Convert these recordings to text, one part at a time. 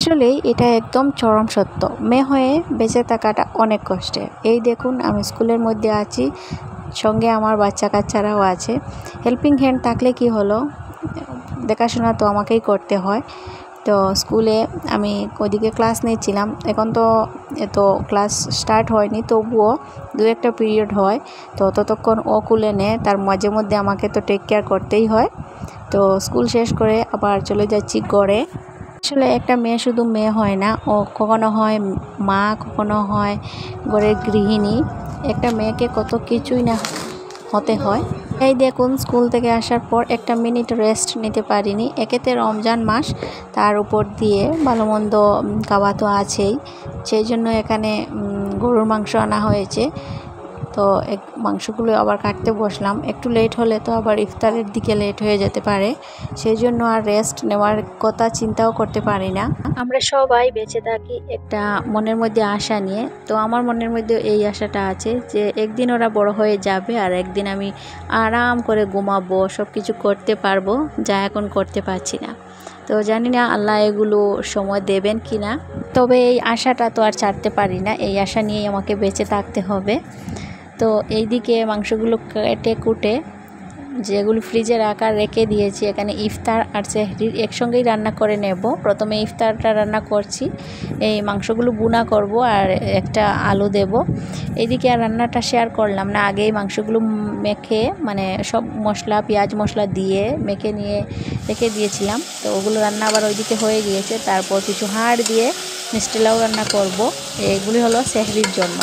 আসলে এটা একদম চরম সত্য। মেয়ে হয়ে বেঁচে থাকাটা অনেক কষ্টের। এই দেখুন আমি স্কুলের মধ্যে আছি, সঙ্গে আমার বাচ্চা কাচ্চারাও আছে। হেল্পিং হ্যান্ড থাকলে কি হলো, দেখাশোনা তো আমাকেই করতে হয়। তো স্কুলে আমি ওইদিকে ক্লাস নিচ্ছিলাম, এখন তো এত ক্লাস স্টার্ট হয়নি, তবুও দু একটা পিরিয়ড হয়। তো ততক্ষণ ও কুলে নেয়, তার মাঝে মধ্যে আমাকে তো টেক কেয়ার করতেই হয়। তো স্কুল শেষ করে আবার চলে যাচ্ছি গড়ে। আসলে একটা মেয়ে শুধু মেয়ে হয় না, ও কখনো হয় মা, কখনো হয় ঘরের গৃহিণী। একটা মেয়েকে কত কিছুই না হতে হয়। এই দেখুন স্কুল থেকে আসার পর একটা মিনিট রেস্ট নিতে পারিনি। একেতে রমজান মাস, তার উপর দিয়ে ভালো মন্দ খাওয়া তো আছেই। সেই জন্য এখানে গরুর মাংস আনা হয়েছে। তো মাংসগুলো আবার কাটতে বসলাম। একটু লেট হলে তো আবার ইফতারের দিকে লেট হয়ে যেতে পারে, সেই জন্য আর রেস্ট নেওয়ার কথা চিন্তাও করতে পারি না। আমরা সবাই বেঁচে থাকি একটা মনের মধ্যে আশা নিয়ে। তো আমার মনের মধ্যে এই আশাটা আছে যে একদিন ওরা বড় হয়ে যাবে আর একদিন আমি আরাম করে ঘুমাবো, সব কিছু করতে পারবো যা এখন করতে পারছি না। তো জানি না আল্লাহ এগুলো সময় দেবেন কি না, তবে এই আশাটা তো আর ছাড়তে পারি না। এই আশা নিয়েই আমাকে বেঁচে থাকতে হবে। তো এইদিকে মাংসগুলো কেটে কুটে যেগুলো ফ্রিজে রেখে দিয়েছি, এখানে ইফতার আর সেহরির একসঙ্গেই রান্না করে নেব। প্রথমে ইফতারটা রান্না করছি, এই মাংসগুলো বুনা করব আর একটা আলু দেব। এইদিকে আর রান্নাটা শেয়ার করলাম না, আগেই মাংসগুলো মেখে মানে সব মশলা পেঁয়াজ মশলা দিয়ে মেখে নিয়ে রেখে দিয়েছিলাম। তো ওগুলো রান্না আবার ওইদিকে হয়ে গিয়েছে। তারপর কিছু হাড় দিয়ে মিষ্টি লাউ রান্না করব। এগুলি হলো সেহরির জন্য।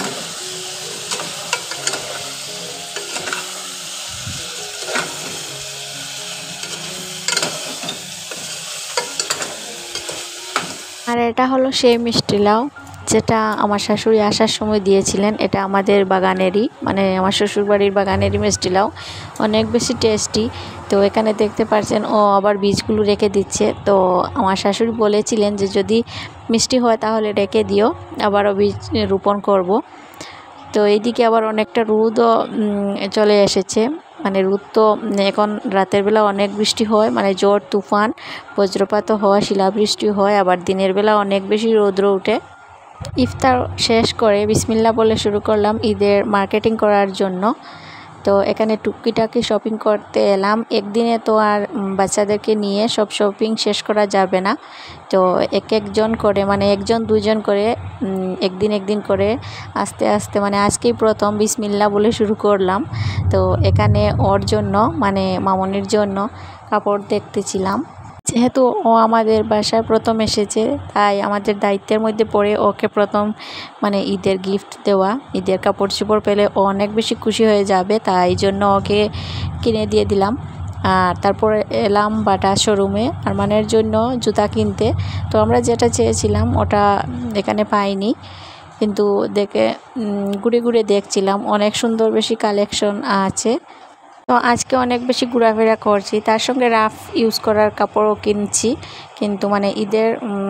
আর এটা হলো সেই মিষ্টি লাউ যেটা আমার শাশুড়ি আসার সময় দিয়েছিলেন। এটা আমাদের বাগানেরই, মানে আমার শ্বশুরবাড়ির বাগানেরই মিষ্টি লাউ, অনেক বেশি টেস্টি। তো এখানে দেখতে পাচ্ছেন ও আবার বীজগুলো রেখে দিচ্ছে। তো আমার শাশুড়ি বলেছিলেন যে যদি মিষ্টি হয় তাহলে রেখে দিও, আবারও বীজ রোপণ করব। তো এইদিকে আবার অনেকটা রোদও চলে এসেছে। মানে রোদ তো এখন রাতের বেলা অনেক বৃষ্টি হয়, মানে ঝড় তুফান বজ্রপাতও হয়, শিলাবৃষ্টি হয়, আবার দিনের বেলা অনেক বেশি রৌদ্র ওঠে। ইফতার শেষ করে বিসমিল্লাহ বলে শুরু করলাম ঈদের মার্কেটিং করার জন্য। তো এখানে টুকিটাকি শপিং করতে এলাম। একদিনে তো আর বাচ্চাদেরকে নিয়ে সব শপিং শেষ করা যাবে না। তো একজন করে, মানে একজন দুজন করে একদিন করে আস্তে আস্তে, মানে আজকেই প্রথম বিসমিল্লাহ বলে শুরু করলাম। তো এখানে ওর জন্য, মানে মামনির জন্য কাপড় দেখতেছিলাম। যেহেতু ও আমাদের বাসায় প্রথম এসেছে, তাই আমাদের দায়িত্বের মধ্যে পড়ে ওকে প্রথম মানে ঈদের গিফট দেওয়া। ঈদের কাপড় চোপড় পেলে ও অনেক বেশি খুশি হয়ে যাবে, তাই জন্য ওকে কিনে দিয়ে দিলাম। আর তারপরে এলাম বাটা শোরুমে আরমানের জন্য জুতা কিনতে। তো আমরা যেটা চেয়েছিলাম ওটা এখানে পাইনি, কিন্তু দেখে ঘুরে ঘুরে দেখছিলাম, অনেক সুন্দর বেশি কালেকশন আছে। তো আজকে অনেক বেশি ঘোরাফেরা করছি, তার সঙ্গে রাফ ইউজ করার কাপড়ও কিনছি, কিন্তু মানে ঈদের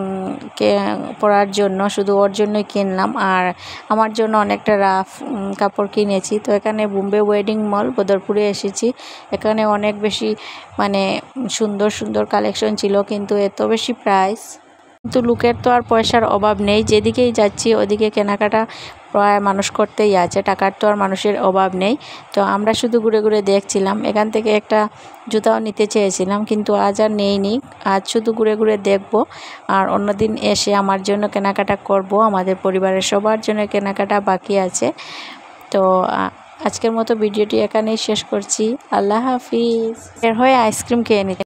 পরার জন্য শুধু ওর জন্যই কিনলাম। আর আমার জন্য অনেকটা রাফ কাপড় কিনেছি। তো এখানে বোম্বে ওয়েডিং মল বদরপুরে এসেছি। এখানে অনেক বেশি মানে সুন্দর সুন্দর কালেকশন ছিল, কিন্তু এত বেশি প্রাইস। কিন্তু লোকের তো আর পয়সার অভাব নেই, যেদিকেই যাচ্ছি ওদিকে কেনাকাটা প্রায় মানুষ করতেই আছে, টাকার তো আর মানুষের অভাব নেই। তো আমরা শুধু ঘুরে ঘুরে দেখছিলাম। এখান থেকে একটা জুতাও নিতে চেয়েছিলাম, কিন্তু আজ আর নেইনি। আজ শুধু ঘুরে ঘুরে দেখব, আর অন্যদিন এসে আমার জন্য কেনাকাটা করব। আমাদের পরিবারের সবার জন্য কেনাকাটা বাকি আছে। তো আজকের মতো ভিডিওটি এখানেই শেষ করছি। আল্লাহ হাফিজ। এর হয়ে আইসক্রিম খেয়ে নিতে